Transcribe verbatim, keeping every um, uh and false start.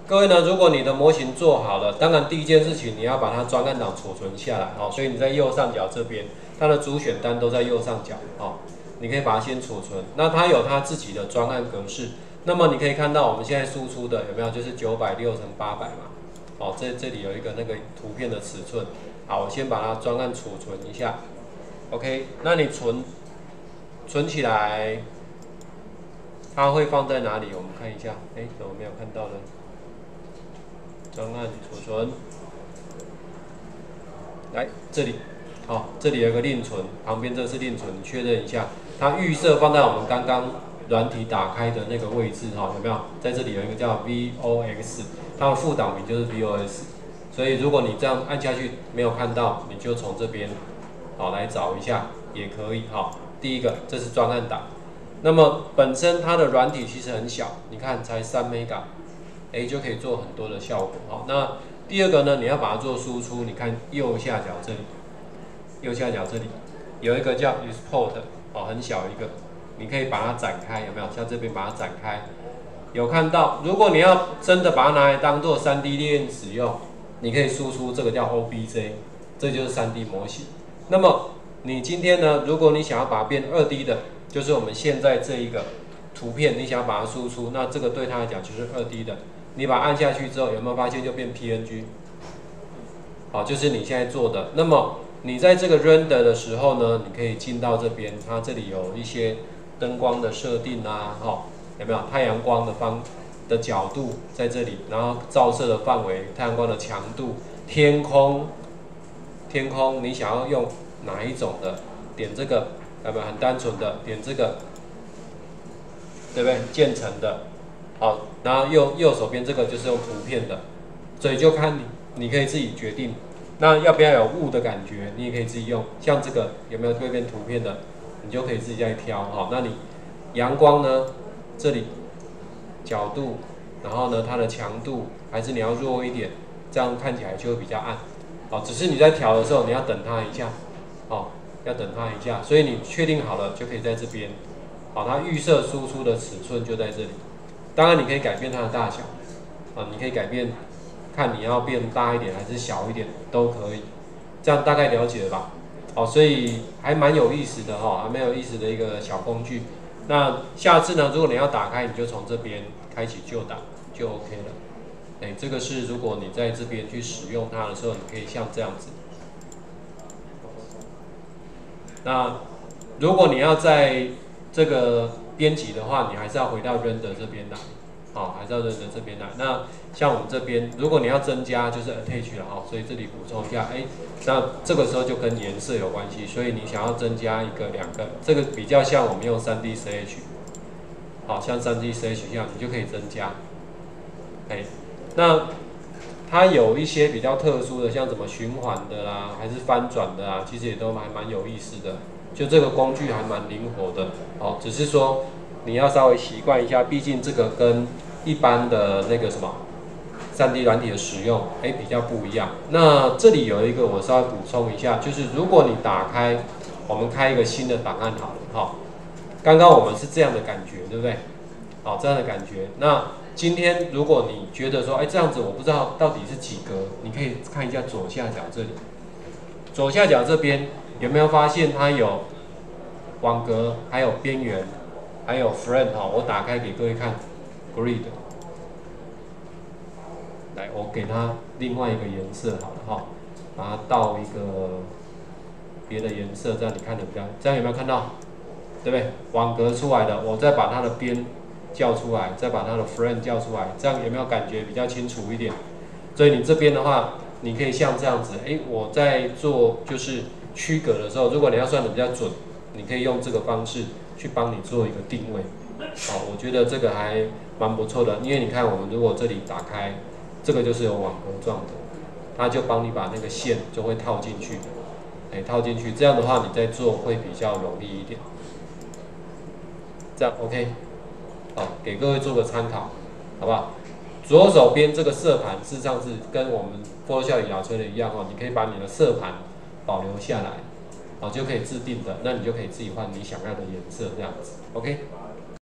各位呢，如果你的模型做好了，当然第一件事情你要把它专案档储存下来哦。所以你在右上角这边，它的主选单都在右上角哦，你可以把它先储存。那它有它自己的专案格式，那么你可以看到我们现在输出的有没有就是九百六乘八百嘛？哦，这这里有一个那个图片的尺寸。好，我先把它专案储存一下。OK， 那你存存起来，它会放在哪里？我们看一下，哎，怎么没有看到呢？专案储存，来这里，好、哦，这里有个另存，旁边这是另存，你确认一下，它预设放在我们刚刚软体打开的那个位置，哈、哦，有没有？在这里有一个叫 V O X， 它的副档名就是 V O X， 所以如果你这样按下去没有看到，你就从这边，好、哦、来找一下也可以，哈、哦。第一个，这是专案档，那么本身它的软体其实很小，你看才三 mega。哎，就可以做很多的效果。好，那第二个呢，你要把它做输出。你看右下角这里，右下角这里有一个叫 export， 哦，很小一个，你可以把它展开，有没有？像这边把它展开，有看到？如果你要真的把它拿来当做 三 D 列印使用，你可以输出这个叫 O B J， 这就是 三 D 模型。那么你今天呢，如果你想要把它变 二 D 的，就是我们现在这一个图片，你想要把它输出，那这个对它来讲就是 二 D 的。你把它按下去之后，有没有发现就变 P N G？ 好，就是你现在做的。那么你在这个 render 的时候呢，你可以进到这边，它这里有一些灯光的设定啊，哈、哦，有没有太阳光的方的角度在这里，然后照射的范围、太阳光的强度、天空，天空你想要用哪一种的？点这个，有没有很单纯的点这个，对不对？渐层的。好，然后右右手边这个就是用图片的，所以就看你，你可以自己决定。那要不要有雾的感觉，你也可以自己用。像这个有没有对变图片的，你就可以自己再挑。好，那你阳光呢？这里角度，然后呢它的强度，还是你要弱一点，这样看起来就会比较暗。好，只是你在调的时候你要等它一下，好，要等它一下。所以你确定好了就可以在这边。好，它预设输出的尺寸就在这里。当然，你可以改变它的大小，啊，你可以改变，看你要变大一点还是小一点都可以，这样大概了解了吧？好，所以还蛮有意思的哈、哦，还蛮有意思的一个小工具。那下次呢，如果你要打开，你就从这边开启旧档就 OK 了。哎，这个是如果你在这边去使用它的时候，你可以像这样子。那如果你要在这个编辑的话，你还是要回到 render 这边来，好、哦，还是要 render 这边来。那像我们这边，如果你要增加，就是 attach 了哈、哦，所以这里补充一下，哎，那这个时候就跟颜色有关系，所以你想要增加一个、两个，这个比较像我们用 三 D C H， 好、哦，像 三 D C H 一样，你就可以增加。哎，那它有一些比较特殊的，像什么循环的啦，还是翻转的啊，其实也都还蛮有意思的。就这个工具还蛮灵活的，哦，只是说你要稍微习惯一下，毕竟这个跟一般的那个什么 三 D 软体的使用，哎，比较不一样。那这里有一个我稍微补充一下，就是如果你打开，我们开一个新的档案好了，哈、哦，刚刚我们是这样的感觉，对不对？好、哦，这样的感觉。那今天如果你觉得说，哎，这样子我不知道到底是几格，你可以看一下左下角这里，左下角这边。有没有发现它有网格，还有边缘，还有 frame 哈？我打开给各位看 ，grid。来，我给它另外一个颜色好了哈，把它倒一个别的颜色，这样你看得比较，这样有没有看到？对不对？网格出来的，我再把它的边叫出来，再把它的 frame 叫出来，这样有没有感觉比较清楚一点？所以你这边的话，你可以像这样子，哎，我在做就是。区隔的时候，如果你要算的比较准，你可以用这个方式去帮你做一个定位。好，我觉得这个还蛮不错的，因为你看我们如果这里打开，这个就是有网格状的，它就帮你把那个线就会套进去，哎，套进去，这样的话你在做会比较容易一点。这样 OK， 好，给各位做个参考，好不好？左手边这个色盘事实上是跟我们 Photoshop 雅吹的一样哦，你可以把你的色盘保留下来，好，就可以自定的，那你就可以自己换你想要的颜色，这样子 ，OK。